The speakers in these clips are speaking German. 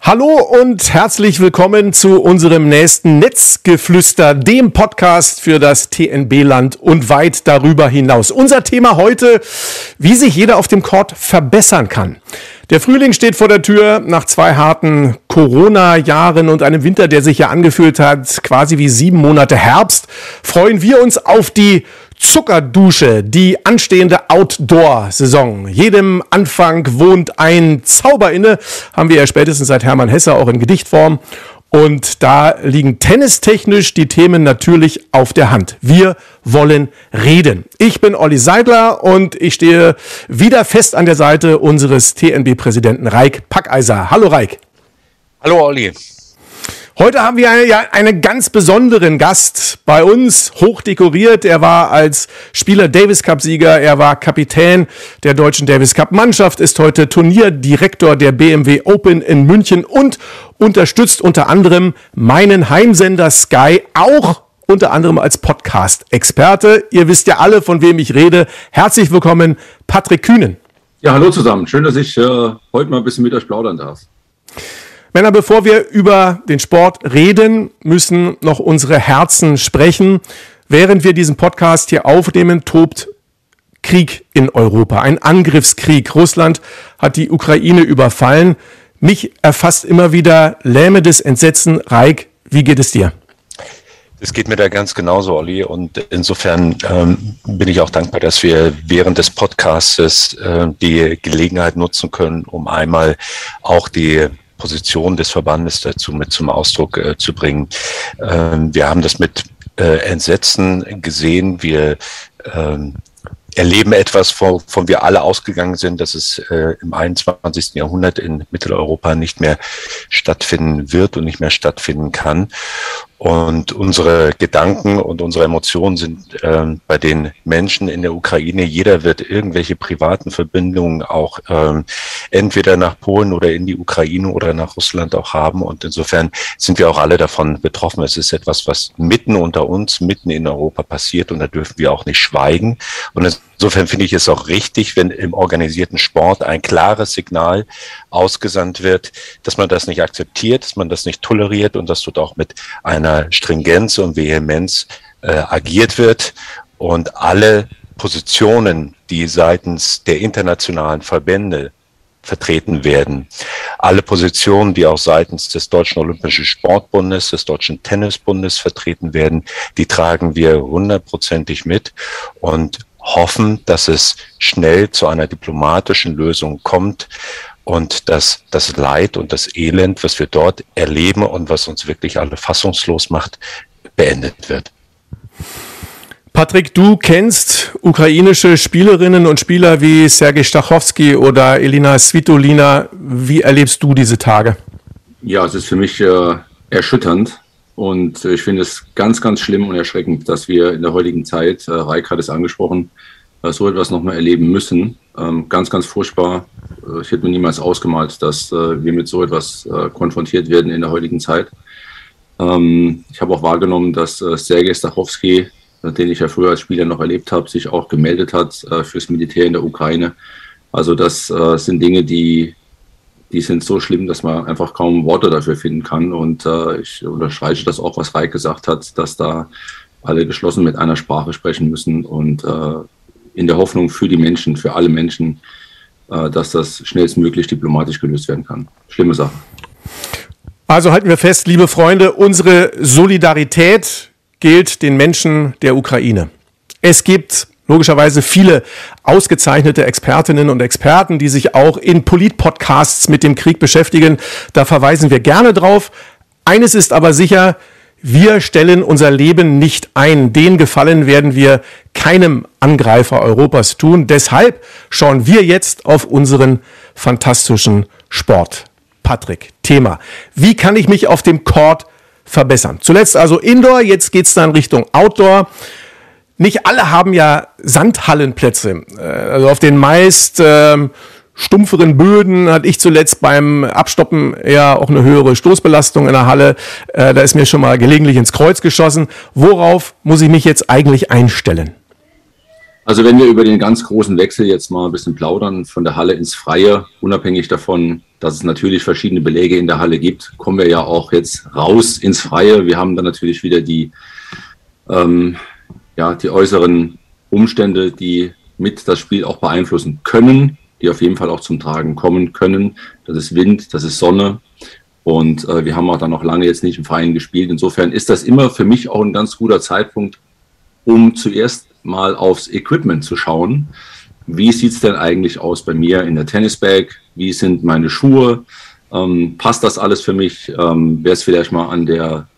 Hallo und herzlich willkommen zu unserem nächsten Netzgeflüster, dem Podcast für das TNB-Land und weit darüber hinaus. Unser Thema heute, wie sich jeder auf dem Court verbessern kann. Der Frühling steht vor der Tür. Nach 2 harten Corona-Jahren und einem Winter, der sich ja angefühlt hat, quasi wie 7 Monate Herbst, freuen wir uns auf die Zuckerdusche, die anstehende Outdoor-Saison. Jedem Anfang wohnt ein Zauber inne, haben wir ja spätestens seit Hermann Hesse auch in Gedichtform. Und da liegen tennistechnisch die Themen natürlich auf der Hand. Wir wollen reden. Ich bin Olli Seidler und ich stehe wieder fest an der Seite unseres TNB-Präsidenten Raik Packeiser. Hallo Raik. Hallo Olli. Heute haben wir einen ganz besonderen Gast bei uns, hochdekoriert. Er war als Spieler Davis-Cup-Sieger, er war Kapitän der deutschen Davis-Cup-Mannschaft, ist heute Turnierdirektor der BMW Open in München und unterstützt unter anderem meinen Heimsender Sky, auch unter anderem als Podcast-Experte. Ihr wisst ja alle, von wem ich rede. Herzlich willkommen, Patrick Kühnen. Ja, hallo zusammen. Schön, dass ich heute mal ein bisschen mit euch plaudern darf. Männer, bevor wir über den Sport reden, müssen noch unsere Herzen sprechen. Während wir diesen Podcast hier aufnehmen, tobt Krieg in Europa, ein Angriffskrieg. Russland hat die Ukraine überfallen. Mich erfasst immer wieder lähmendes Entsetzen. Raik, wie geht es dir? Das geht mir da ganz genauso, Olli. Und insofern bin ich auch dankbar, dass wir während des Podcasts die Gelegenheit nutzen können, um einmal auch die Position des Verbandes dazu mit zum Ausdruck zu bringen. Wir haben das mit Entsetzen gesehen. Wir erleben etwas, von wir alle ausgegangen sind, dass es im 21. Jahrhundert in Mitteleuropa nicht mehr stattfinden wird und nicht mehr stattfinden kann. Und unsere Gedanken und unsere Emotionen sind bei den Menschen in der Ukraine. Jeder wird irgendwelche privaten Verbindungen auch entweder nach Polen oder in die Ukraine oder nach Russland auch haben. Und insofern sind wir auch alle davon betroffen. Es ist etwas, was mitten unter uns, mitten in Europa passiert. Und da dürfen wir auch nicht schweigen. Und insofern finde ich es auch richtig, wenn im organisierten Sport ein klares Signal ausgesandt wird, dass man das nicht akzeptiert, dass man das nicht toleriert und dass dort auch mit einer Stringenz und Vehemenz agiert wird und alle Positionen, die seitens der internationalen Verbände vertreten werden, alle Positionen, die auch seitens des Deutschen Olympischen Sportbundes, des Deutschen Tennisbundes vertreten werden, die tragen wir 100%ig mit und hoffen, dass es schnell zu einer diplomatischen Lösung kommt und dass das Leid und das Elend, was wir dort erleben und was uns wirklich alle fassungslos macht, beendet wird. Patrick, du kennst ukrainische Spielerinnen und Spieler wie Sergei Stachowski oder Elina Svitolina. Wie erlebst du diese Tage? Ja, es ist für mich erschütternd und ich finde es ganz, ganz schlimm und erschreckend, dass wir in der heutigen Zeit, Raik hat es angesprochen, so etwas nochmal erleben müssen. Ganz, ganz furchtbar. Ich hätte mir niemals ausgemalt, dass wir mit so etwas konfrontiert werden in der heutigen Zeit. Ich habe auch wahrgenommen, dass Sergei Stachowski, den ich ja früher als Spieler noch erlebt habe, sich auch gemeldet hat fürs Militär in der Ukraine. Also das sind Dinge, die sind so schlimm, dass man einfach kaum Worte dafür finden kann. Und ich unterstreiche das auch, was Raik gesagt hat, dass da alle geschlossen mit einer Sprache sprechen müssen und in der Hoffnung für die Menschen, für alle Menschen, dass das schnellstmöglich diplomatisch gelöst werden kann. Schlimme Sache. Also halten wir fest, liebe Freunde, unsere Solidarität gilt den Menschen der Ukraine. Es gibt logischerweise viele ausgezeichnete Expertinnen und Experten, die sich auch in Polit-Podcasts mit dem Krieg beschäftigen. Da verweisen wir gerne drauf. Eines ist aber sicher, wir stellen unser Leben nicht ein. Den Gefallen werden wir keinem Angreifer Europas tun. Deshalb schauen wir jetzt auf unseren fantastischen Sport. Patrick, Thema. Wie kann ich mich auf dem Court verbessern? Zuletzt also Indoor, jetzt geht's dann Richtung Outdoor. Nicht alle haben ja Sandhallenplätze. Also auf den meist stumpferen Böden hatte ich zuletzt beim Abstoppen eher auch eine höhere Stoßbelastung in der Halle. Da ist mir schon mal gelegentlich ins Kreuz geschossen. Worauf muss ich mich jetzt eigentlich einstellen? Also wenn wir über den ganz großen Wechsel jetzt mal ein bisschen plaudern, von der Halle ins Freie, unabhängig davon, dass es natürlich verschiedene Beläge in der Halle gibt, kommen wir ja auch jetzt raus ins Freie. Wir haben dann natürlich wieder die äußeren Umstände, die mit das Spiel auch beeinflussen können, die auf jeden Fall auch zum Tragen kommen können. Das ist Wind, das ist Sonne. Und wir haben auch dann noch lange jetzt nicht im Freien gespielt. Insofern ist das immer für mich auch ein ganz guter Zeitpunkt, um zuerst mal aufs Equipment zu schauen. Wie sieht es denn eigentlich aus bei mir in der Tennisbag? Wie sind meine Schuhe? Passt das alles für mich? Wäre es vielleicht mal an der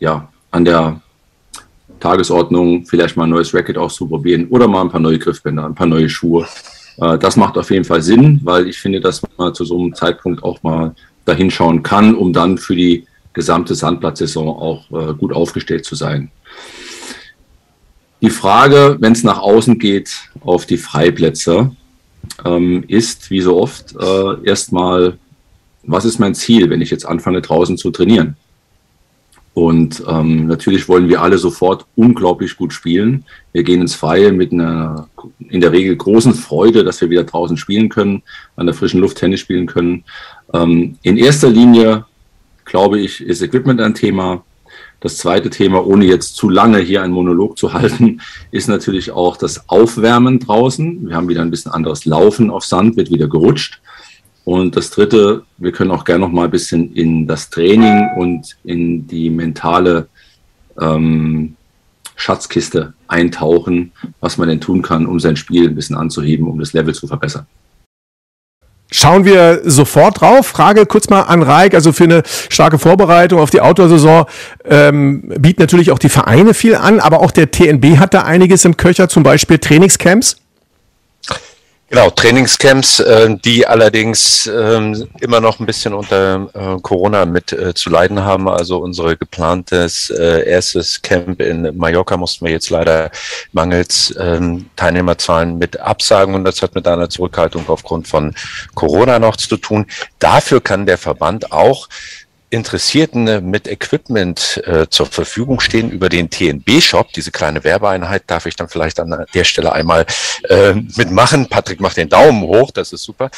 Tagesordnung, vielleicht mal ein neues Racket auszuprobieren oder mal ein paar neue Griffbänder, ein paar neue Schuhe. Das macht auf jeden Fall Sinn, weil ich finde, dass man zu so einem Zeitpunkt auch mal dahin schauen kann, um dann für die gesamte Sandplatzsaison auch gut aufgestellt zu sein. Die Frage, wenn es nach außen geht, auf die Freiplätze, ist, wie so oft, erstmal, was ist mein Ziel, wenn ich jetzt anfange, draußen zu trainieren? Und natürlich wollen wir alle sofort unglaublich gut spielen. Wir gehen ins Freie mit einer in der Regel großen Freude, dass wir wieder draußen spielen können, an der frischen Luft Tennis spielen können. In erster Linie, glaube ich, ist Equipment ein Thema. Das zweite Thema, ohne jetzt zu lange hier einen Monolog zu halten, ist natürlich auch das Aufwärmen draußen. Wir haben wieder ein bisschen anderes Laufen auf Sand, wird wieder gerutscht. Und das dritte, wir können auch gerne noch mal ein bisschen in das Training und in die mentale Schatzkiste eintauchen, was man denn tun kann, um sein Spiel ein bisschen anzuheben, um das Level zu verbessern. Schauen wir sofort drauf. Frage kurz mal an Raik, also für eine starke Vorbereitung auf die Outdoor-Saison bieten natürlich auch die Vereine viel an, aber auch der TNB hat da einiges im Köcher, zum Beispiel Trainingscamps. Genau, Trainingscamps, die allerdings immer noch ein bisschen unter Corona mit zu leiden haben. Also unser geplantes erstes Camp in Mallorca mussten wir jetzt leider mangels Teilnehmerzahlen mit absagen, und das hat mit einer Zurückhaltung aufgrund von Corona noch zu tun. Dafür kann der Verband auch Interessierten mit Equipment zur Verfügung stehen über den TNB-Shop. Diese kleine Werbeeinheit darf ich dann vielleicht an der Stelle einmal mitmachen. Patrick macht den Daumen hoch, das ist super.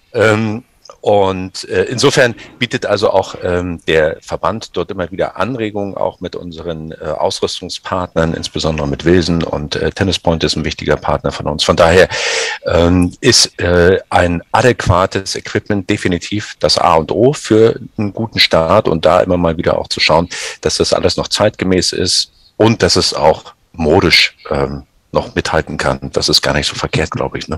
Insofern bietet also auch der Verband dort immer wieder Anregungen, auch mit unseren Ausrüstungspartnern, insbesondere mit Wilson, und Tennispoint ist ein wichtiger Partner von uns. Von daher ist ein adäquates Equipment definitiv das A und O für einen guten Start, und da immer mal wieder auch zu schauen, dass das alles noch zeitgemäß ist und dass es auch modisch noch mithalten kann. Das ist gar nicht so verkehrt, glaube ich, ne?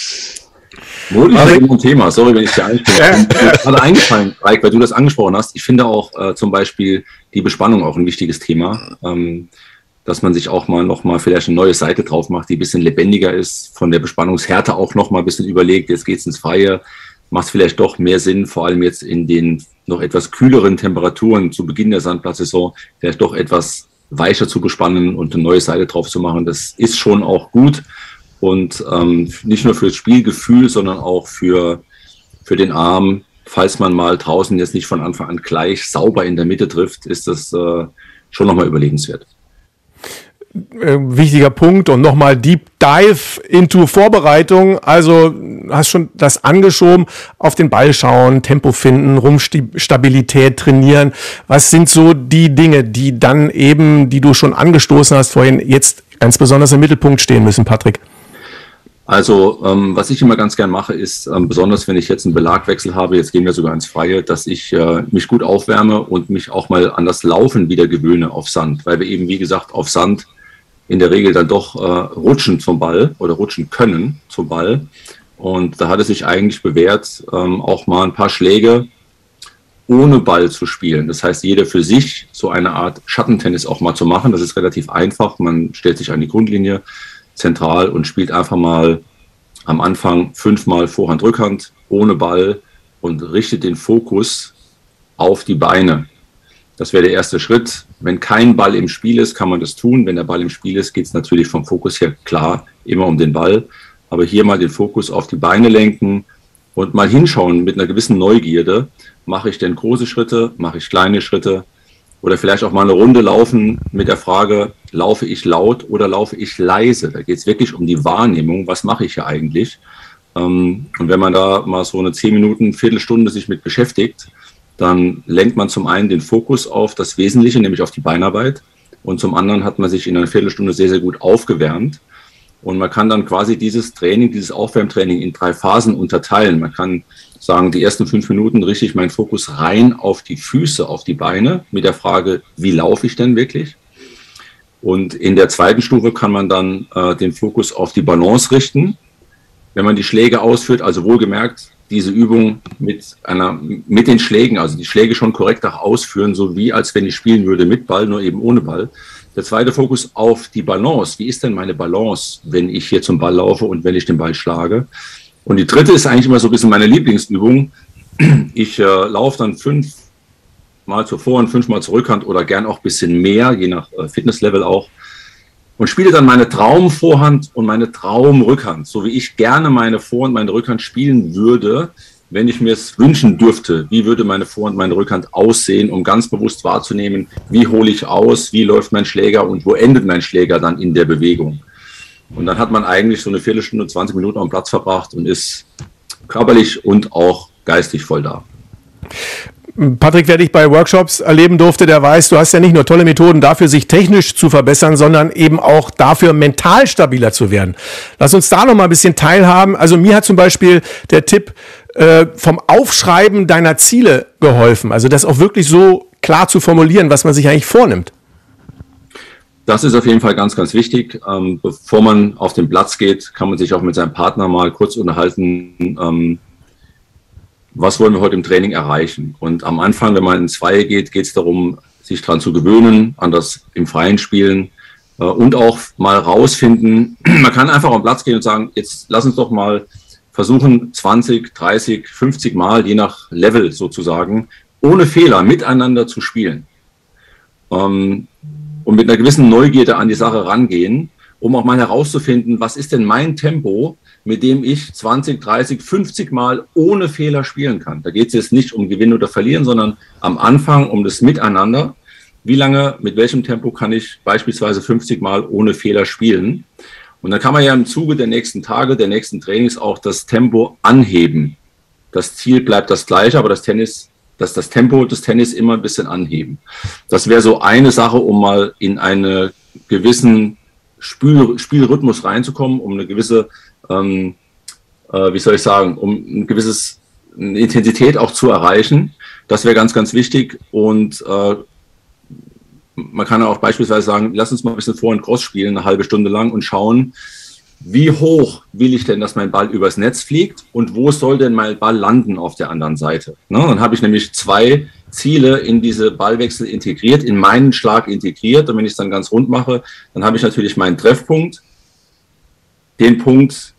Modisch ist immer ein Thema, sorry, wenn ich dir einspringe. Mir ist gerade eingefallen, Raik, weil du das angesprochen hast. Ich finde auch zum Beispiel die Bespannung auch ein wichtiges Thema, dass man sich auch mal nochmal vielleicht eine neue Seite drauf macht, die ein bisschen lebendiger ist, von der Bespannungshärte auch nochmal ein bisschen überlegt, jetzt geht's ins Freie, macht vielleicht doch mehr Sinn, vor allem jetzt in den noch etwas kühleren Temperaturen zu Beginn der Sandplatzsaison, vielleicht doch etwas weicher zu bespannen und eine neue Seite drauf zu machen. Das ist schon auch gut. Und nicht nur fürs Spielgefühl, sondern auch für den Arm. Falls man mal draußen jetzt nicht von Anfang an gleich sauber in der Mitte trifft, ist das schon nochmal überlegenswert. Wichtiger Punkt, und nochmal Deep Dive into Vorbereitung. Also hast schon das angeschoben, auf den Ball schauen, Tempo finden, Rumpfstabilität trainieren. Was sind so die Dinge, die dann eben, die du schon angestoßen hast vorhin, jetzt ganz besonders im Mittelpunkt stehen müssen, Patrick? Also was ich immer ganz gern mache, ist, besonders wenn ich jetzt einen Belagwechsel habe, jetzt gehen wir sogar ins Freie, dass ich mich gut aufwärme und mich auch mal an das Laufen wieder gewöhne auf Sand, weil wir eben, wie gesagt, auf Sand in der Regel dann doch rutschen zum Ball oder rutschen können zum Ball. Und da hat es sich eigentlich bewährt, auch mal ein paar Schläge ohne Ball zu spielen. Das heißt, jeder für sich so eine Art Schattentennis auch mal zu machen. Das ist relativ einfach. Man stellt sich an die Grundlinie zentral und spielt einfach mal am Anfang 5-mal Vorhand, Rückhand ohne Ball und richtet den Fokus auf die Beine. Das wäre der erste Schritt. Wenn kein Ball im Spiel ist, kann man das tun. Wenn der Ball im Spiel ist, geht es natürlich vom Fokus her klar immer um den Ball. Aber hier mal den Fokus auf die Beine lenken und mal hinschauen mit einer gewissen Neugierde. Mache ich denn große Schritte? Mache ich kleine Schritte? Oder vielleicht auch mal eine Runde laufen mit der Frage, laufe ich laut oder laufe ich leise? Da geht es wirklich um die Wahrnehmung, was mache ich hier eigentlich? Und wenn man da mal so eine 10 Minuten, Viertelstunde sich mit beschäftigt, dann lenkt man zum einen den Fokus auf das Wesentliche, nämlich auf die Beinarbeit. Und zum anderen hat man sich in einer Viertelstunde sehr, sehr gut aufgewärmt. Und man kann dann quasi dieses Training, dieses Aufwärmtraining in 3 Phasen unterteilen. Man kann sagen, die ersten 5 Minuten richte ich meinen Fokus rein auf die Füße, auf die Beine mit der Frage, wie laufe ich denn wirklich? Und in der zweiten Stufe kann man dann den Fokus auf die Balance richten. Wenn man die Schläge ausführt, also wohlgemerkt, diese Übung mit den Schlägen, also die Schläge schon korrekt auch ausführen, so wie als wenn ich spielen würde mit Ball, nur eben ohne Ball. Der zweite Fokus auf die Balance. Wie ist denn meine Balance, wenn ich hier zum Ball laufe und wenn ich den Ball schlage? Und die dritte ist eigentlich immer so ein bisschen meine Lieblingsübung. Ich laufe dann 5 Mal zur Vorhand, 5 Mal zur Rückhand oder gern auch ein bisschen mehr, je nach Fitnesslevel auch. Und spiele dann meine Traumvorhand und meine Traumrückhand, so wie ich gerne meine Vorhand, meine Rückhand spielen würde, wenn ich mir es wünschen dürfte. Wie würde meine Vorhand, meine Rückhand aussehen, um ganz bewusst wahrzunehmen, wie hole ich aus, wie läuft mein Schläger und wo endet mein Schläger dann in der Bewegung. Und dann hat man eigentlich so eine Viertelstunde, 20 Minuten auf dem Platz verbracht und ist körperlich und auch geistig voll da. Patrick, wer dich bei Workshops erleben durfte, der weiß, du hast ja nicht nur tolle Methoden dafür, sich technisch zu verbessern, sondern eben auch dafür, mental stabiler zu werden. Lass uns da noch mal ein bisschen teilhaben. Also mir hat zum Beispiel der Tipp vom Aufschreiben deiner Ziele geholfen. Also das auch wirklich so klar zu formulieren, was man sich eigentlich vornimmt. Das ist auf jeden Fall ganz, ganz wichtig. Bevor man auf den Platz geht, kann man sich auch mit seinem Partner mal kurz unterhalten, was wollen wir heute im Training erreichen? Und am Anfang, wenn man ins Freie geht, geht es darum, sich daran zu gewöhnen, an das im Freien Spielen und auch mal rausfinden. Man kann einfach auf den Platz gehen und sagen, jetzt lass uns doch mal versuchen, 20, 30, 50 Mal, je nach Level sozusagen, ohne Fehler miteinander zu spielen. Und mit einer gewissen Neugierde an die Sache rangehen, um auch mal herauszufinden, was ist denn mein Tempo, mit dem ich 20, 30, 50 Mal ohne Fehler spielen kann. Da geht es jetzt nicht um Gewinnen oder Verlieren, sondern am Anfang um das Miteinander. Wie lange, mit welchem Tempo kann ich beispielsweise 50 Mal ohne Fehler spielen? Und dann kann man ja im Zuge der nächsten Tage, der nächsten Trainings auch das Tempo anheben. Das Ziel bleibt das gleiche, aber das Tempo des Tennis immer ein bisschen anheben. Das wäre so eine Sache, um mal in einen gewissen Spielrhythmus reinzukommen, um eine gewisse, um eine gewisse Intensität auch zu erreichen. Das wäre ganz, ganz wichtig. Und man kann auch beispielsweise sagen, lass uns mal ein bisschen Vor- und Cross spielen, eine halbe Stunde lang und schauen, wie hoch will ich denn, dass mein Ball übers Netz fliegt und wo soll denn mein Ball landen auf der anderen Seite? Ne? Dann habe ich nämlich 2 Ziele in diese Ballwechsel integriert, in meinen Schlag integriert. Und wenn ich es dann ganz rund mache, dann habe ich natürlich meinen Treffpunkt, den Punkt,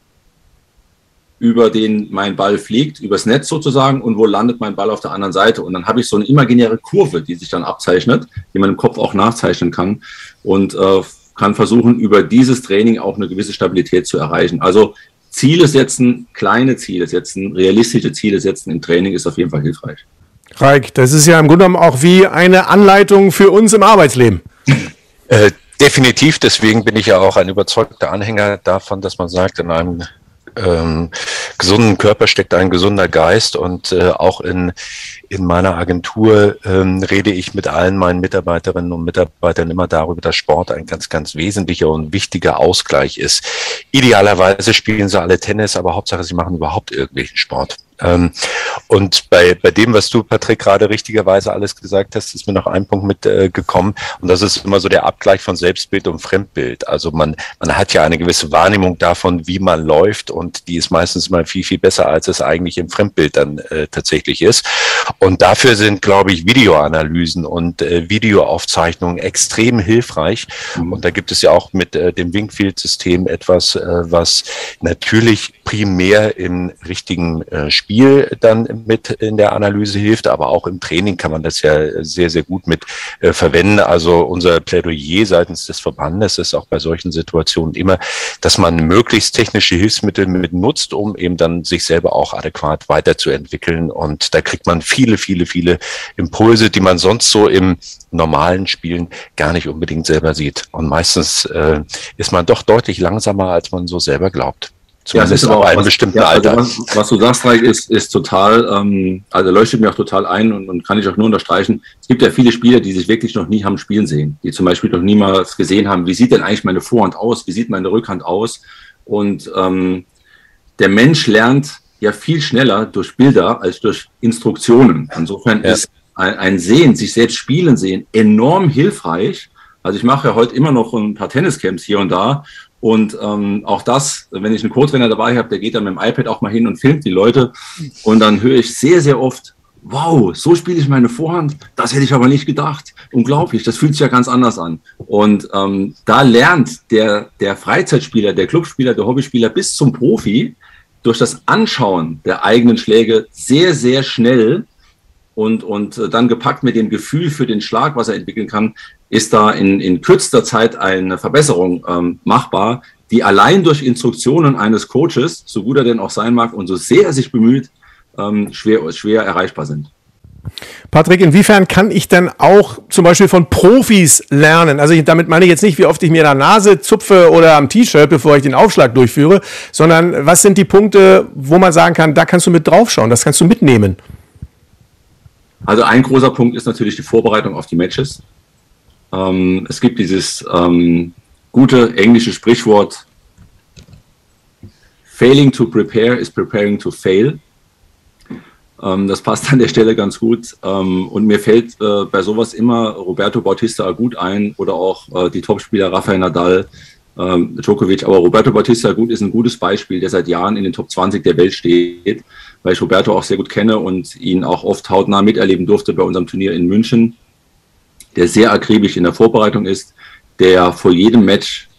über den mein Ball fliegt, übers Netz sozusagen, und wo landet mein Ball auf der anderen Seite. Und dann habe ich so eine imaginäre Kurve, die sich dann abzeichnet, die man im Kopf auch nachzeichnen kann und kann versuchen, über dieses Training auch eine gewisse Stabilität zu erreichen. Also Ziele setzen, kleine Ziele setzen, realistische Ziele setzen im Training ist auf jeden Fall hilfreich. Raik, das ist ja im Grunde genommen auch wie eine Anleitung für uns im Arbeitsleben. Definitiv, deswegen bin ich ja auch ein überzeugter Anhänger davon, dass man sagt, in einem gesunden Körper steckt ein gesunder Geist, und auch in meiner Agentur rede ich mit allen meinen Mitarbeiterinnen und Mitarbeitern immer darüber, dass Sport ein ganz, ganz wesentlicher und wichtiger Ausgleich ist. Idealerweise spielen sie alle Tennis, aber Hauptsache, sie machen überhaupt irgendwelchen Sport. Und bei dem, was du, Patrick, gerade richtigerweise alles gesagt hast, ist mir noch ein Punkt mitgekommen, und das ist immer so der Abgleich von Selbstbild und Fremdbild. Also man hat ja eine gewisse Wahrnehmung davon, wie man läuft, und die ist meistens mal viel, viel besser, als es eigentlich im Fremdbild dann tatsächlich ist. Und dafür sind, glaube ich, Videoanalysen und Videoaufzeichnungen extrem hilfreich. Und da gibt es ja auch mit dem Wingfield-System etwas, was natürlich primär im richtigen Spiel dann mit in der Analyse hilft, aber auch im Training kann man das ja sehr, sehr gut mit verwenden. Also unser Plädoyer seitens des Verbandes ist auch bei solchen Situationen immer, dass man möglichst technische Hilfsmittel mit nutzt, um eben dann sich selber auch adäquat weiterzuentwickeln. Und da kriegt man viele viele, viele, viele Impulse, die man sonst so im normalen Spielen gar nicht unbedingt selber sieht. Und meistens ist man doch deutlich langsamer, als man so selber glaubt. Zumindest ja, aber in einem bestimmten Alter. Also was du sagst, Raik, ist total, also leuchtet mir auch total ein und kann ich auch nur unterstreichen. Es gibt ja viele Spieler, die sich wirklich noch nie haben spielen sehen, die zum Beispiel noch niemals gesehen haben, wie sieht denn eigentlich meine Vorhand aus, wie sieht meine Rückhand aus. Und der Mensch lernt ja viel schneller durch Bilder als durch Instruktionen. Insofern ist ein Sehen, sich selbst spielen sehen, enorm hilfreich. Also ich mache ja heute immer noch ein paar Tenniscamps hier und da. Und auch das, wenn ich einen Co-Trainer dabei habe, der geht dann mit dem iPad auch mal hin und filmt die Leute. Und dann höre ich sehr, sehr oft, wow, so spiele ich meine Vorhand, das hätte ich aber nicht gedacht. Unglaublich, das fühlt sich ja ganz anders an. Und da lernt der Freizeitspieler, der Clubspieler, der Hobbyspieler bis zum Profi durch das Anschauen der eigenen Schläge sehr, sehr schnell und dann gepackt mit dem Gefühl für den Schlag, was er entwickeln kann, ist da in kürzester Zeit eine Verbesserung machbar, die allein durch Instruktionen eines Coaches, so gut er denn auch sein mag und so sehr er sich bemüht, schwer erreichbar sind. Patrick, inwiefern kann ich denn auch zum Beispiel von Profis lernen? Also damit meine ich jetzt nicht, wie oft ich mir in der Nase zupfe oder am T-Shirt, bevor ich den Aufschlag durchführe, sondern was sind die Punkte, wo man sagen kann, da kannst du mit draufschauen, das kannst du mitnehmen? Also ein großer Punkt ist natürlich die Vorbereitung auf die Matches. Es gibt dieses gute englische Sprichwort, failing to prepare is preparing to fail. Das passt an der Stelle ganz gut. Und mir fällt bei sowas immer Roberto Bautista Agut ein oder auch die Topspieler Rafael Nadal, Djokovic. Aber Roberto Bautista Agut ist ein gutes Beispiel, der seit Jahren in den Top 20 der Welt steht, weil ich Roberto auch sehr gut kenne und ihn auch oft hautnah miterleben durfte bei unserem Turnier in München, der sehr akribisch in der Vorbereitung ist, der vor jedem Match,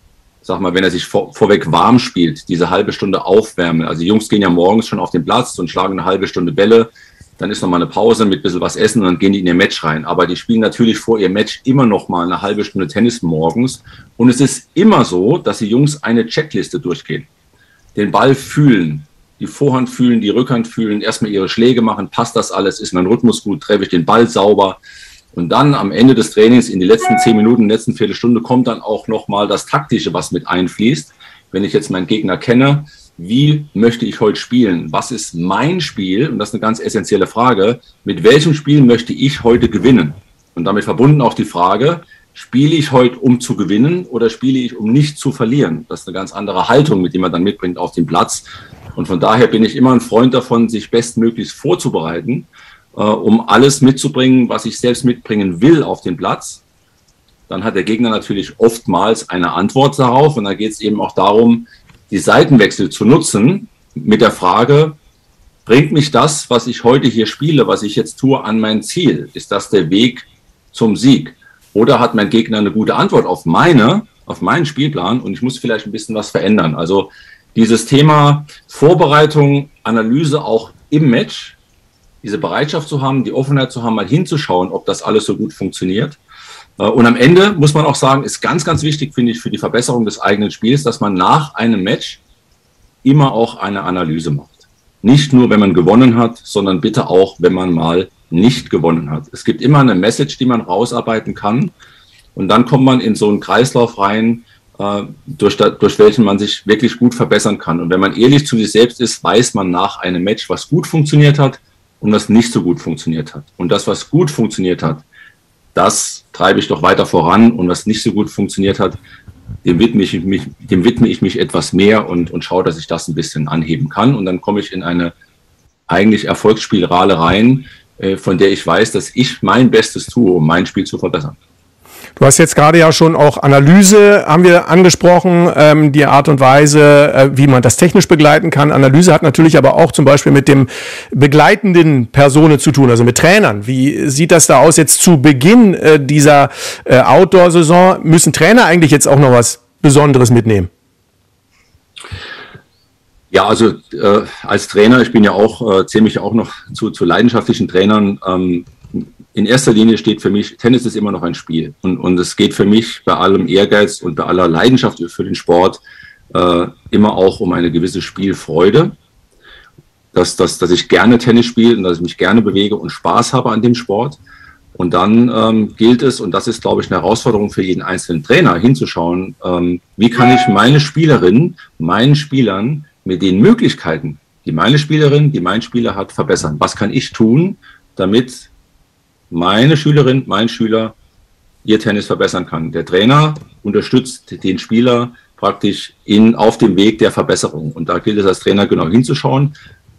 sag mal, wenn er sich vorweg warm spielt, diese halbe Stunde aufwärmen. Also die Jungs gehen ja morgens schon auf den Platz und schlagen eine halbe Stunde Bälle, dann ist nochmal eine Pause mit ein bisschen was essen und dann gehen die in ihr Match rein. Aber die spielen natürlich vor ihr Match immer noch mal eine halbe Stunde Tennis morgens. Und es ist immer so, dass die Jungs eine Checkliste durchgehen. Den Ball fühlen, die Vorhand fühlen, die Rückhand fühlen, erstmal ihre Schläge machen, passt das alles, ist mein Rhythmus gut, treffe ich den Ball sauber. Und dann am Ende des Trainings, in die letzten 10 Minuten, in der letzten Viertelstunde, kommt dann auch nochmal das Taktische, was mit einfließt. Wenn ich jetzt meinen Gegner kenne, wie möchte ich heute spielen? Was ist mein Spiel? Und das ist eine ganz essentielle Frage. Mit welchem Spiel möchte ich heute gewinnen? Und damit verbunden auch die Frage, spiele ich heute, um zu gewinnen oder spiele ich, um nicht zu verlieren? Das ist eine ganz andere Haltung, mit die man dann mitbringt auf den Platz. Und von daher bin ich immer ein Freund davon, sich bestmöglichst vorzubereiten, um alles mitzubringen, was ich selbst mitbringen will auf den Platz. Dann hat der Gegner natürlich oftmals eine Antwort darauf. Und da geht es eben auch darum, die Seitenwechsel zu nutzen mit der Frage, bringt mich das, was ich heute hier spiele, was ich jetzt tue, an mein Ziel? Ist das der Weg zum Sieg? Oder hat mein Gegner eine gute Antwort auf meinen Spielplan und ich muss vielleicht ein bisschen was verändern? Also dieses Thema Vorbereitung, Analyse auch im Match, diese Bereitschaft zu haben, die Offenheit zu haben, mal hinzuschauen, ob das alles so gut funktioniert. Und am Ende muss man auch sagen, ist ganz, ganz wichtig, finde ich, für die Verbesserung des eigenen Spiels, dass man nach einem Match immer auch eine Analyse macht. Nicht nur, wenn man gewonnen hat, sondern bitte auch, wenn man mal nicht gewonnen hat. Es gibt immer eine Message, die man rausarbeiten kann. Und dann kommt man in so einen Kreislauf rein, durch welchen man sich wirklich gut verbessern kann. Und wenn man ehrlich zu sich selbst ist, weiß man nach einem Match, was gut funktioniert hat und was nicht so gut funktioniert hat. Und das, was gut funktioniert hat, das treibe ich doch weiter voran. Und was nicht so gut funktioniert hat, dem widme ich mich etwas mehr und schaue, dass ich das ein bisschen anheben kann. Und dann komme ich in eine eigentlich Erfolgsspirale rein, von der ich weiß, dass ich mein Bestes tue, um mein Spiel zu verbessern. Du hast jetzt gerade ja schon auch Analyse, haben wir angesprochen, die Art und Weise, wie man das technisch begleiten kann. Analyse hat natürlich aber auch zum Beispiel mit dem begleitenden Personen zu tun, also mit Trainern. Wie sieht das da aus jetzt zu Beginn dieser Outdoor-Saison? Müssen Trainer eigentlich jetzt auch noch was Besonderes mitnehmen? Ja, also als Trainer, ich bin ja auch, zähle mich ja auch noch zu leidenschaftlichen Trainern. In erster Linie steht für mich, Tennis ist immer noch ein Spiel. Und es geht für mich bei allem Ehrgeiz und bei aller Leidenschaft für den Sport immer auch um eine gewisse Spielfreude. dass ich gerne Tennis spiele und dass ich mich gerne bewege und Spaß habe an dem Sport. Und dann gilt es, und das ist, glaube ich, eine Herausforderung für jeden einzelnen Trainer, hinzuschauen, wie kann ich meine Spielerinnen, meinen Spielern mit den Möglichkeiten, die meine Spielerin, die mein Spieler hat, verbessern. Was kann ich tun, damit meine Schülerin, mein Schüler ihr Tennis verbessern kann? Der Trainer unterstützt den Spieler praktisch auf dem Weg der Verbesserung. Und da gilt es als Trainer genau hinzuschauen,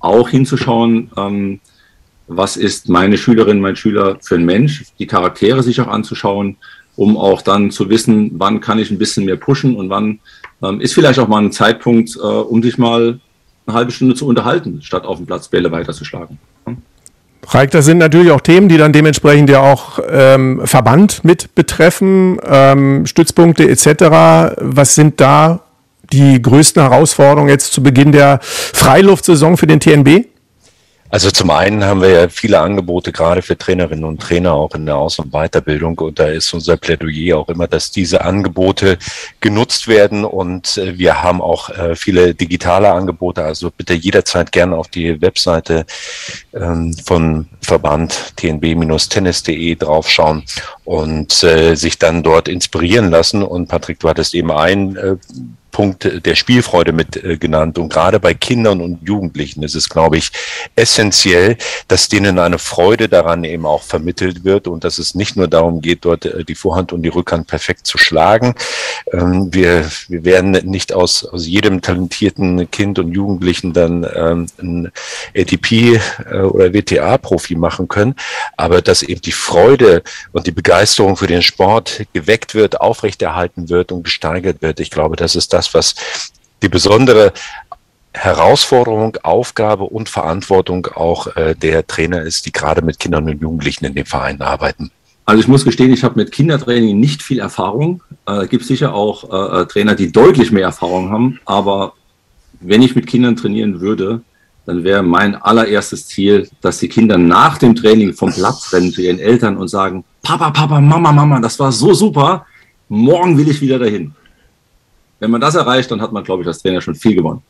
was ist meine Schülerin, mein Schüler für ein Mensch, die Charaktere sich auch anzuschauen, um auch dann zu wissen, wann kann ich ein bisschen mehr pushen und wann ist vielleicht auch mal ein Zeitpunkt, um sich mal eine halbe Stunde zu unterhalten, statt auf dem Platz Bälle weiterzuschlagen. Raik, das sind natürlich auch Themen, die dann dementsprechend ja auch Verband mit betreffen, Stützpunkte etc. Was sind da die größten Herausforderungen jetzt zu Beginn der Freiluftsaison für den TNB? Also zum einen haben wir ja viele Angebote, gerade für Trainerinnen und Trainer, auch in der Aus- und Weiterbildung. Und da ist unser Plädoyer auch immer, dass diese Angebote genutzt werden. Und wir haben auch viele digitale Angebote. Also bitte jederzeit gerne auf die Webseite von Verband tnb-tennis.de draufschauen und sich dann dort inspirieren lassen. Und Patrick, du hattest eben einen Punkt der Spielfreude mit genannt. Und gerade bei Kindern und Jugendlichen ist es, glaube ich, essentiell, dass denen eine Freude daran eben auch vermittelt wird und dass es nicht nur darum geht, dort die Vorhand und die Rückhand perfekt zu schlagen. Wir werden nicht aus jedem talentierten Kind und Jugendlichen dann ein ATP oder WTA-Profi machen können, aber dass eben die Freude und die Begeisterung für den Sport geweckt wird, aufrechterhalten wird und gesteigert wird. Ich glaube, das ist das, was die besondere Herausforderung, Aufgabe und Verantwortung auch der Trainer ist, die gerade mit Kindern und Jugendlichen in den Vereinen arbeiten. Also ich muss gestehen, ich habe mit Kindertraining nicht viel Erfahrung. Gibt sicher auch Trainer, die deutlich mehr Erfahrung haben. Aber wenn ich mit Kindern trainieren würde, dann wäre mein allererstes Ziel, dass die Kinder nach dem Training vom Platz rennen zu ihren Eltern und sagen, Papa, Papa, Mama, Mama, das war so super, morgen will ich wieder dahin. Wenn man das erreicht, dann hat man, glaube ich, als Trainer schon viel gewonnen.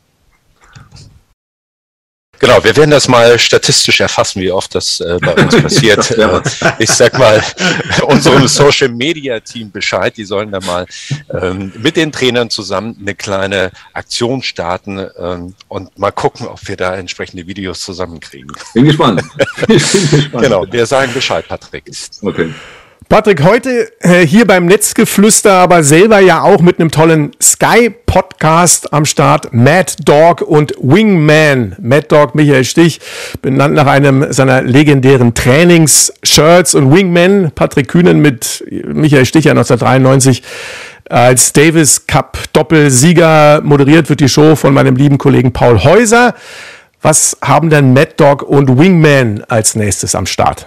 Genau, wir werden das mal statistisch erfassen, wie oft das bei uns passiert. Ich sag mal unserem Social-Media-Team Bescheid, die sollen da mal mit den Trainern zusammen eine kleine Aktion starten und mal gucken, ob wir da entsprechende Videos zusammenkriegen. Bin gespannt. Genau, wir sagen Bescheid, Patrick. Okay. Patrick, heute hier beim Netzgeflüster, aber selber ja auch mit einem tollen Sky-Podcast am Start. Mad Dog und Wingman. Mad Dog Michael Stich, benannt nach einem seiner legendären Trainings-Shirts, und Wingman Patrick Kühnen mit Michael Stich 1993 als Davis Cup Doppelsieger. Moderiert wird die Show von meinem lieben Kollegen Paul Häuser. Was haben denn Mad Dog und Wingman als nächstes am Start?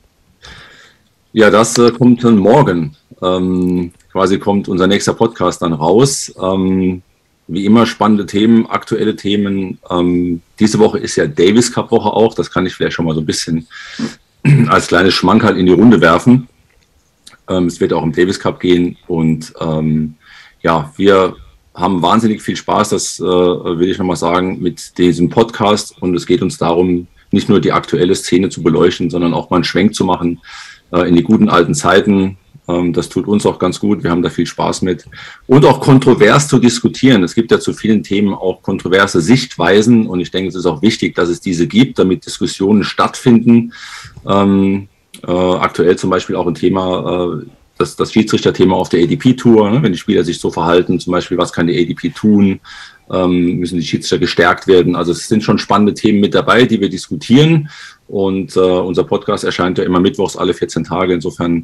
Ja, das kommt dann morgen. Quasi kommt unser nächster Podcast dann raus. Wie immer spannende Themen, aktuelle Themen. Diese Woche ist ja Davis Cup Woche auch. Das kann ich vielleicht schon mal so ein bisschen als kleines Schmankerl in die Runde werfen. Es wird auch im Davis Cup gehen. Und ja, wir haben wahnsinnig viel Spaß, das will ich nochmal sagen, mit diesem Podcast. Und es geht uns darum, nicht nur die aktuelle Szene zu beleuchten, sondern auch mal einen Schwenk zu machen in die guten alten Zeiten. Das tut uns auch ganz gut. Wir haben da viel Spaß mit. Und auch kontrovers zu diskutieren. Es gibt ja zu vielen Themen auch kontroverse Sichtweisen. Und ich denke, es ist auch wichtig, dass es diese gibt, damit Diskussionen stattfinden. Aktuell zum Beispiel auch ein Thema, das Schiedsrichterthema auf der ADP-Tour. Ne? Wenn die Spieler sich so verhalten, zum Beispiel, was kann die ADP tun? Müssen die Schiedsrichter gestärkt werden? Also es sind schon spannende Themen mit dabei, die wir diskutieren. Und unser Podcast erscheint ja immer mittwochs alle 14 Tage. Insofern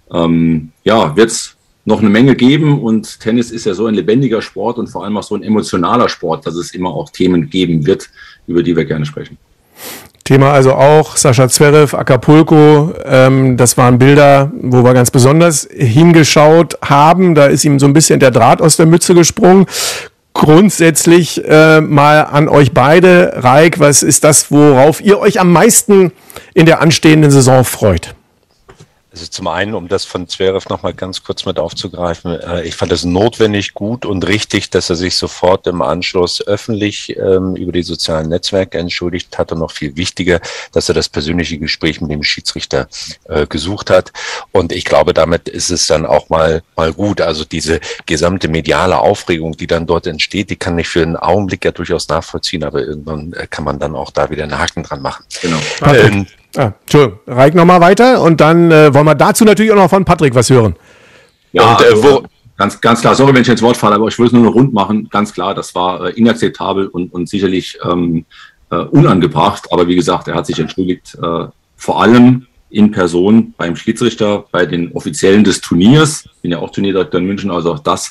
ja, wird es noch eine Menge geben. Und Tennis ist ja so ein lebendiger Sport und vor allem auch so ein emotionaler Sport, dass es immer auch Themen geben wird, über die wir gerne sprechen. Thema also auch Sascha Zverev, Acapulco. Das waren Bilder, wo wir ganz besonders hingeschaut haben. Da ist ihm so ein bisschen der Draht aus der Mütze gesprungen. Grundsätzlich mal an euch beide. Raik, was ist das, worauf ihr euch am meisten in der anstehenden Saison freut? Also zum einen, um das von Zverev noch mal ganz kurz mit aufzugreifen, ich fand es notwendig, gut und richtig, dass er sich sofort im Anschluss öffentlich über die sozialen Netzwerke entschuldigt hat und noch viel wichtiger, dass er das persönliche Gespräch mit dem Schiedsrichter gesucht hat. Und ich glaube, damit ist es dann auch mal gut. Also diese gesamte mediale Aufregung, die dann dort entsteht, die kann ich für einen Augenblick ja durchaus nachvollziehen, aber irgendwann kann man dann auch da wieder einen Haken dran machen. Genau. Entschuldigung, Raik nochmal weiter und dann wollen wir dazu natürlich auch noch von Patrick was hören. Ja, und, ganz klar, sorry, wenn ich ins Wort falle, aber ich will es nur noch rund machen. Ganz klar, das war inakzeptabel und sicherlich unangebracht. Aber wie gesagt, er hat sich entschuldigt, vor allem in Person beim Schiedsrichter, bei den Offiziellen des Turniers. Ich bin ja auch Turnierdirektor in München, also auch das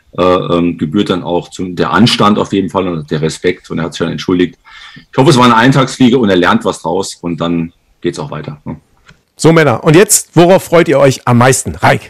gebührt dann auch der Anstand auf jeden Fall und der Respekt. Und er hat sich dann entschuldigt. Ich hoffe, es war eine Eintagsfliege und er lernt was draus und dann geht's auch weiter. Ne? So, Männer. Und jetzt, worauf freut ihr euch am meisten? Raik.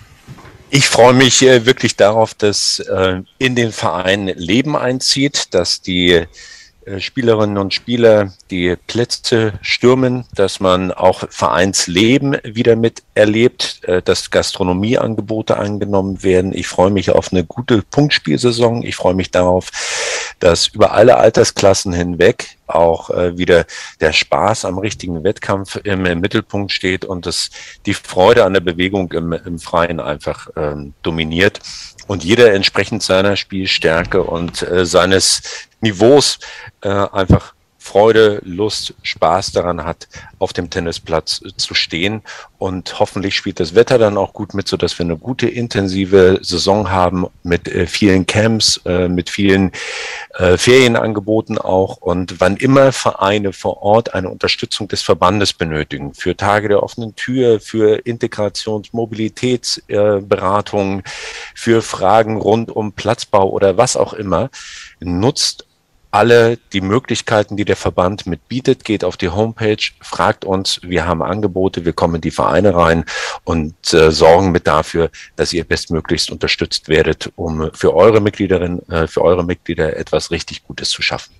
Ich freue mich wirklich darauf, dass in den Verein Leben einzieht, dass die Spielerinnen und Spieler die Plätze stürmen, dass man auch Vereinsleben wieder miterlebt, dass Gastronomieangebote angenommen werden. Ich freue mich auf eine gute Punktspielsaison. Ich freue mich darauf, dass über alle Altersklassen hinweg auch wieder der Spaß am richtigen Wettkampf im Mittelpunkt steht und dass die Freude an der Bewegung im Freien einfach dominiert und jeder entsprechend seiner Spielstärke und seines Niveaus einfach Freude, Lust, Spaß daran hat, auf dem Tennisplatz zu stehen. Und hoffentlich spielt das Wetter dann auch gut mit, sodass wir eine gute, intensive Saison haben mit vielen Camps, mit vielen Ferienangeboten auch. Und wann immer Vereine vor Ort eine Unterstützung des Verbandes benötigen, für Tage der offenen Tür, für Integrations-, Mobilitätsberatungen, für Fragen rund um Platzbau oder was auch immer, nutzt alle die Möglichkeiten, die der Verband mitbietet, geht auf die Homepage, fragt uns, wir haben Angebote, wir kommen in die Vereine rein und sorgen mit dafür, dass ihr bestmöglichst unterstützt werdet, um für eure Mitgliederinnen, für eure Mitglieder etwas richtig Gutes zu schaffen.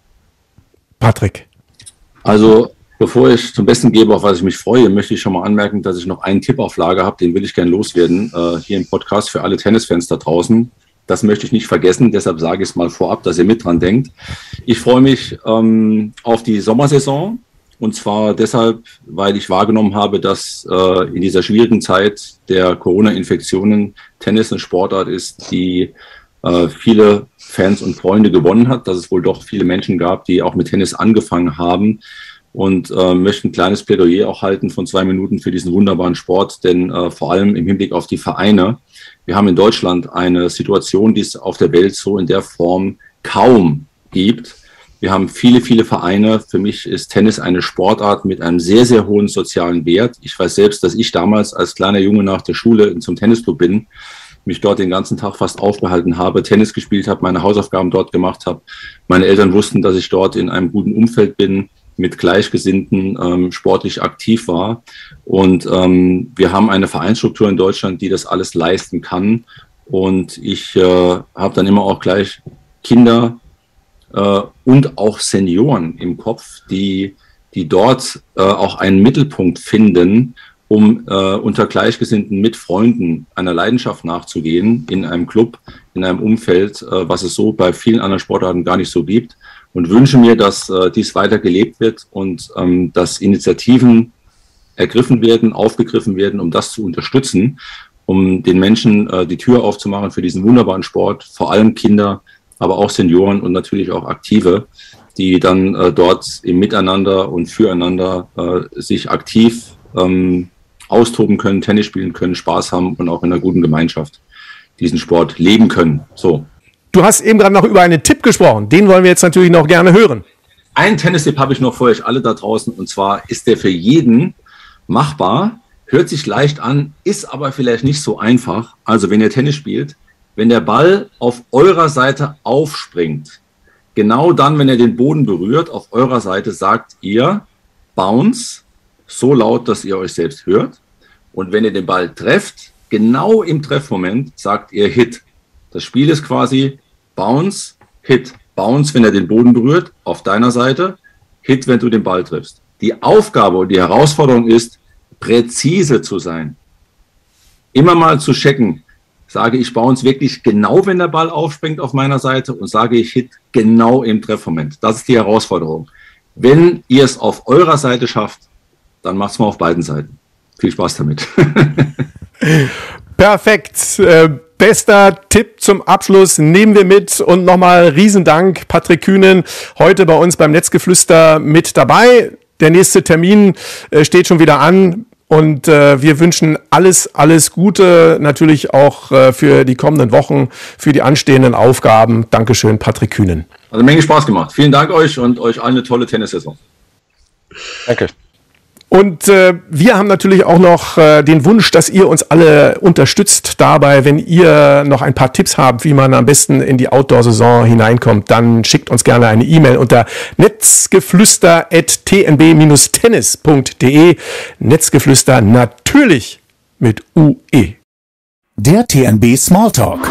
Patrick. Also, bevor ich zum Besten gebe, auf was ich mich freue, möchte ich schon mal anmerken, dass ich noch einen Tipp auf Lager habe, den will ich gerne loswerden, hier im Podcast für alle Tennisfans da draußen. Das möchte ich nicht vergessen, deshalb sage ich es mal vorab, dass ihr mit dran denkt. Ich freue mich auf die Sommersaison und zwar deshalb, weil ich wahrgenommen habe, dass in dieser schwierigen Zeit der Corona-Infektionen Tennis eine Sportart ist, die viele Fans und Freunde gewonnen hat, dass es wohl doch viele Menschen gab, die auch mit Tennis angefangen haben und möchte ein kleines Plädoyer auch halten von 2 Minuten für diesen wunderbaren Sport, denn vor allem im Hinblick auf die Vereine. Wir haben in Deutschland eine Situation, die es auf der Welt so in der Form kaum gibt. Wir haben viele, viele Vereine. Für mich ist Tennis eine Sportart mit einem sehr, sehr hohen sozialen Wert. Ich weiß selbst, dass ich damals als kleiner Junge nach der Schule zum Tennisclub bin, mich dort den ganzen Tag fast aufgehalten habe, Tennis gespielt habe, meine Hausaufgaben dort gemacht habe. Meine Eltern wussten, dass ich dort in einem guten Umfeld bin, mit Gleichgesinnten sportlich aktiv war. Und wir haben eine Vereinsstruktur in Deutschland, die das alles leisten kann. Und ich habe dann immer auch gleich Kinder und auch Senioren im Kopf, die dort auch einen Mittelpunkt finden, um unter Gleichgesinnten mit Freunden einer Leidenschaft nachzugehen in einem Club, in einem Umfeld, was es so bei vielen anderen Sportarten gar nicht so gibt. Und wünsche mir, dass dies weiter gelebt wird und dass Initiativen ergriffen werden, aufgegriffen werden, um das zu unterstützen, um den Menschen die Tür aufzumachen für diesen wunderbaren Sport, vor allem Kinder, aber auch Senioren und natürlich auch Aktive, die dann dort im Miteinander und füreinander sich aktiv austoben können, Tennis spielen können, Spaß haben und auch in einer guten Gemeinschaft diesen Sport leben können. So. Du hast eben gerade noch über einen Tipp gesprochen. Den wollen wir jetzt natürlich noch gerne hören. Einen Tennistipp habe ich noch für euch alle da draußen. Und zwar ist der für jeden machbar. Hört sich leicht an, ist aber vielleicht nicht so einfach. Also wenn ihr Tennis spielt, wenn der Ball auf eurer Seite aufspringt, genau dann, wenn er den Boden berührt, auf eurer Seite sagt ihr Bounce, so laut, dass ihr euch selbst hört. Und wenn ihr den Ball trefft, genau im Treffmoment sagt ihr Hit. Das Spiel ist quasi Bounce, Hit. Bounce, wenn er den Boden berührt, auf deiner Seite. Hit, wenn du den Ball triffst. Die Aufgabe und die Herausforderung ist, präzise zu sein. Immer mal zu checken, sage ich bounce wirklich genau, wenn der Ball aufspringt auf meiner Seite und sage ich hit genau im Treffmoment. Das ist die Herausforderung. Wenn ihr es auf eurer Seite schafft, dann macht es mal auf beiden Seiten. Viel Spaß damit. Perfekt. Bester Tipp zum Abschluss nehmen wir mit und nochmal Riesendank, Patrick Kühnen, heute bei uns beim Netzgeflüster mit dabei. Der nächste Termin steht schon wieder an. Und wir wünschen alles Gute, natürlich auch für die kommenden Wochen, für die anstehenden Aufgaben. Dankeschön, Patrick Kühnen. Also eine Menge Spaß gemacht. Vielen Dank euch und euch allen eine tolle Tennissaison. Danke. Und wir haben natürlich auch noch den Wunsch, dass ihr uns alle unterstützt dabei. Wenn ihr noch ein paar Tipps habt, wie man am besten in die Outdoor-Saison hineinkommt, dann schickt uns gerne eine E-Mail unter netzgeflüster@tnb-tennis.de. Netzgeflüster natürlich mit UE. Der TNB Smalltalk.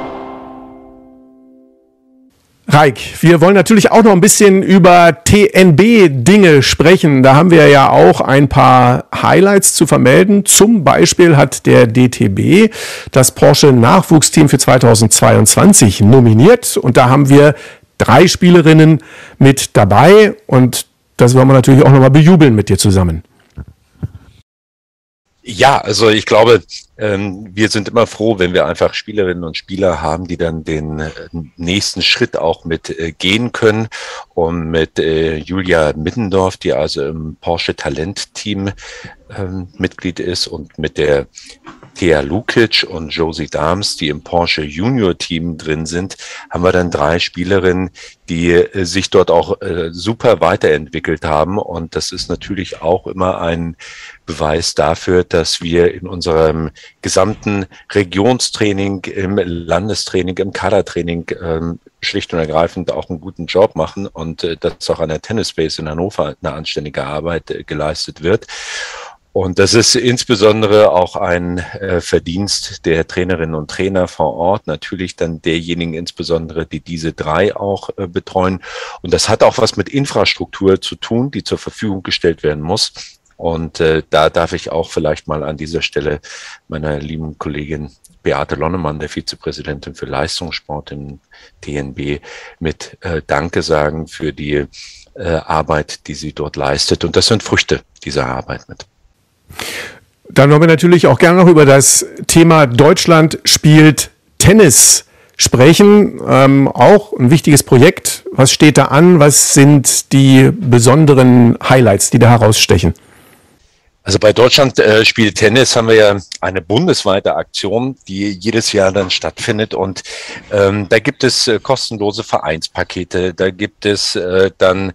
Raik, wir wollen natürlich auch noch ein bisschen über TNB-Dinge sprechen. Da haben wir ja auch ein paar Highlights zu vermelden. Zum Beispiel hat der DTB das Porsche-Nachwuchsteam für 2022 nominiert. Und da haben wir 3 Spielerinnen mit dabei. Und das wollen wir natürlich auch nochmal bejubeln mit dir zusammen. Ja, also ich glaube, wir sind immer froh, wenn wir einfach Spielerinnen und Spieler haben, die dann den nächsten Schritt auch mit gehen können. Und mit Julia Middendorf, die also im Porsche Talent-Team Mitglied ist, und mit der Thea Lukic und Josie Dahms, die im Porsche Junior-Team drin sind, haben wir dann 3 Spielerinnen, die sich dort auch super weiterentwickelt haben. Und das ist natürlich auch immer ein Beweis dafür, dass wir in unserem gesamten Regionstraining, im Landestraining, im Kadertraining schlicht und ergreifend auch einen guten Job machen und dass auch an der Tennisbase in Hannover eine anständige Arbeit geleistet wird. Und das ist insbesondere auch ein Verdienst der Trainerinnen und Trainer vor Ort, natürlich dann derjenigen insbesondere, die diese 3 auch betreuen. Und das hat auch was mit Infrastruktur zu tun, die zur Verfügung gestellt werden muss. Und da darf ich auch vielleicht mal an dieser Stelle meiner lieben Kollegin Beate Lonnemann, der Vizepräsidentin für Leistungssport im TNB, mit Danke sagen für die Arbeit, die sie dort leistet. Und das sind Früchte dieser Arbeit mit. Dann wollen wir natürlich auch gerne noch über das Thema Deutschland spielt Tennis sprechen. Auch ein wichtiges Projekt. Was steht da an? Was sind die besonderen Highlights, die da herausstechen? Also bei Deutschland spielt Tennis haben wir ja eine bundesweite Aktion, die jedes Jahr dann stattfindet, und da gibt es kostenlose Vereinspakete, da gibt es dann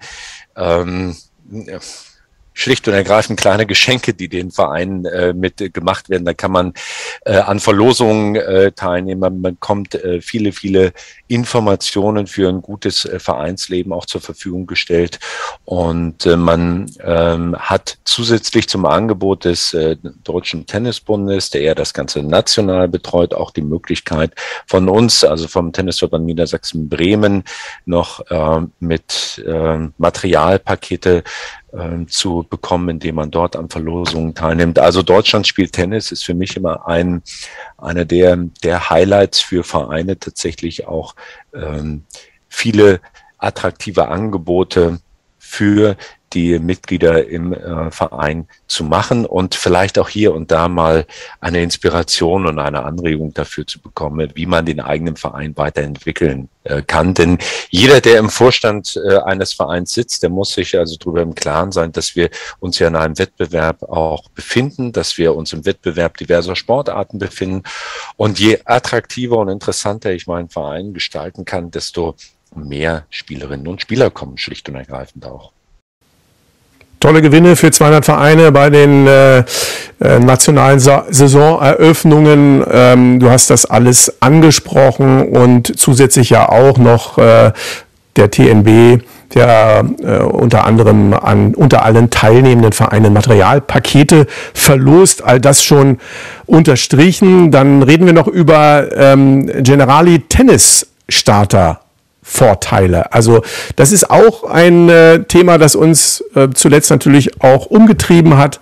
schlicht und ergreifend kleine Geschenke, die den Vereinen mit gemacht werden. Da kann man an Verlosungen teilnehmen. Man bekommt viele Informationen für ein gutes Vereinsleben auch zur Verfügung gestellt. Und man hat zusätzlich zum Angebot des Deutschen Tennisbundes, der ja das Ganze national betreut, auch die Möglichkeit von uns, also vom Tennisverband Niedersachsen-Bremen, noch mit Materialpakete zu bekommen, indem man dort an Verlosungen teilnimmt. Also Deutschland spielt Tennis ist für mich immer einer der Highlights für Vereine, tatsächlich auch viele attraktive Angebote für die Mitglieder im Verein zu machen und vielleicht auch hier und da mal eine Inspiration und eine Anregung dafür zu bekommen, wie man den eigenen Verein weiterentwickeln kann. Denn jeder, der im Vorstand eines Vereins sitzt, der muss sich also darüber im Klaren sein, dass wir uns ja in einem Wettbewerb auch befinden, dass wir uns im Wettbewerb diverser Sportarten befinden. Und je attraktiver und interessanter ich meinen Verein gestalten kann, desto mehr Spielerinnen und Spieler kommen schlicht und ergreifend auch. Tolle Gewinne für 200 Vereine bei den nationalen Saisoneröffnungen. Du hast das alles angesprochen und zusätzlich ja auch noch der TNB, der unter anderem unter allen teilnehmenden Vereinen Materialpakete verlost. All das schon unterstrichen. Dann reden wir noch über Generali Tennis Starter Vorteile. Also das ist auch ein Thema, das uns zuletzt natürlich auch umgetrieben hat.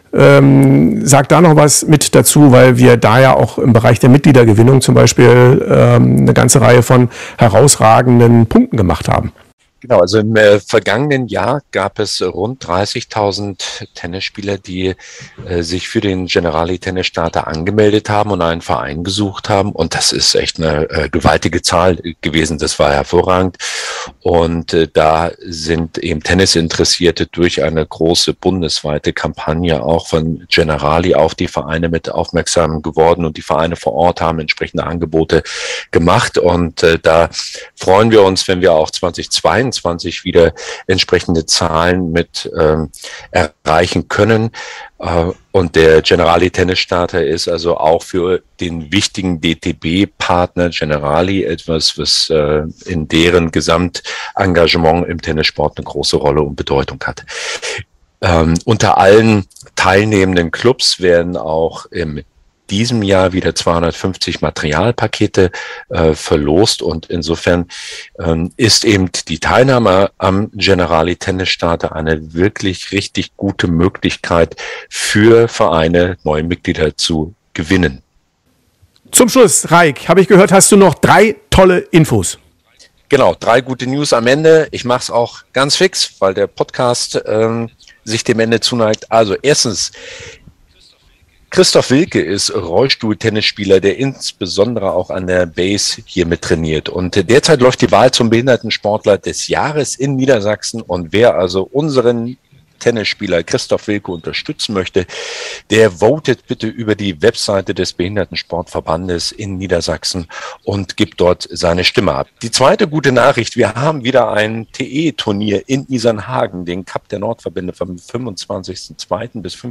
Sag da noch was mit dazu, weil wir da ja auch im Bereich der Mitgliedergewinnung zum Beispiel eine ganze Reihe von herausragenden Punkten gemacht haben. Genau, also im vergangenen Jahr gab es rund 30.000 Tennisspieler, die sich für den Generali Tennisstarter angemeldet haben und einen Verein gesucht haben. Und das ist echt eine gewaltige Zahl gewesen. Das war hervorragend. Und da sind eben Tennisinteressierte durch eine große bundesweite Kampagne auch von Generali auf die Vereine mit aufmerksam geworden. Und die Vereine vor Ort haben entsprechende Angebote gemacht. Und da freuen wir uns, wenn wir auch 2022 wieder entsprechende Zahlen mit erreichen können. Und der Generali Tennisstarter ist also auch für den wichtigen DTB-Partner Generali etwas, was in deren Gesamtengagement im Tennissport eine große Rolle und Bedeutung hat. Unter allen teilnehmenden Clubs werden auch im diesem Jahr wieder 250 Materialpakete verlost und insofern ist eben die Teilnahme am Generali Tennisstarter eine wirklich richtig gute Möglichkeit für Vereine, neue Mitglieder zu gewinnen. Zum Schluss, Raik, habe ich gehört, hast du noch 3 tolle Infos. Genau, 3 gute News am Ende. Ich mache es auch ganz fix, weil der Podcast sich dem Ende zuneigt. Also erstens, Christoph Wilke ist Rollstuhl-Tennisspieler, der insbesondere auch an der Base hier mit trainiert. Und derzeit läuft die Wahl zum Behindertensportler des Jahres in Niedersachsen. Und wer also unseren Tennisspieler Christoph Wilke unterstützen möchte, der votet bitte über die Webseite des Behindertensportverbandes in Niedersachsen und gibt dort seine Stimme ab. Die zweite gute Nachricht, wir haben wieder ein TE-Turnier in Isernhagen, den Cup der Nordverbände vom 25.02. bis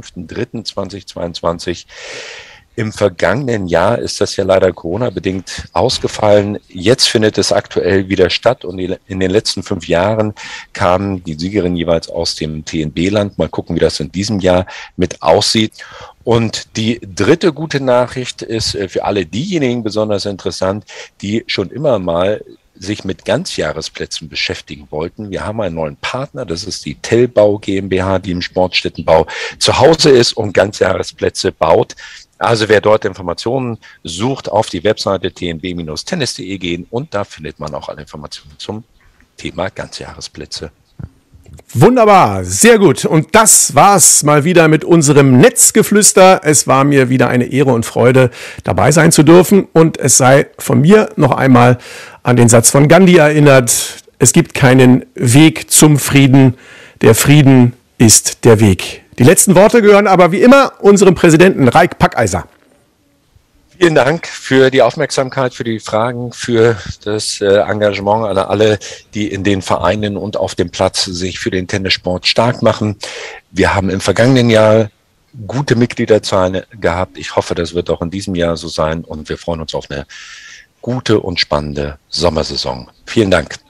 5.03.2022. Im vergangenen Jahr ist das ja leider Corona-bedingt ausgefallen. Jetzt findet es aktuell wieder statt und in den letzten 5 Jahren kamen die Siegerinnen jeweils aus dem TNB-Land. Mal gucken, wie das in diesem Jahr mit aussieht. Und die dritte gute Nachricht ist für alle diejenigen besonders interessant, die schon immer mal sich mit Ganzjahresplätzen beschäftigen wollten. Wir haben einen neuen Partner, das ist die Tellbau GmbH, die im Sportstättenbau zu Hause ist und Ganzjahresplätze baut. Also wer dort Informationen sucht, auf die Webseite tnb-tennis.de gehen und da findet man auch alle Informationen zum Thema Ganzjahresplätze. Wunderbar, sehr gut. Und das war's mal wieder mit unserem Netzgeflüster. Es war mir wieder eine Ehre und Freude, dabei sein zu dürfen. Und es sei von mir noch einmal an den Satz von Gandhi erinnert. Es gibt keinen Weg zum Frieden. Der Frieden ist der Weg. Die letzten Worte gehören aber wie immer unserem Präsidenten Raik Packeiser. Vielen Dank für die Aufmerksamkeit, für die Fragen, für das Engagement an alle, die in den Vereinen und auf dem Platz sich für den Tennissport stark machen. Wir haben im vergangenen Jahr gute Mitgliederzahlen gehabt. Ich hoffe, das wird auch in diesem Jahr so sein und wir freuen uns auf eine gute und spannende Sommersaison. Vielen Dank.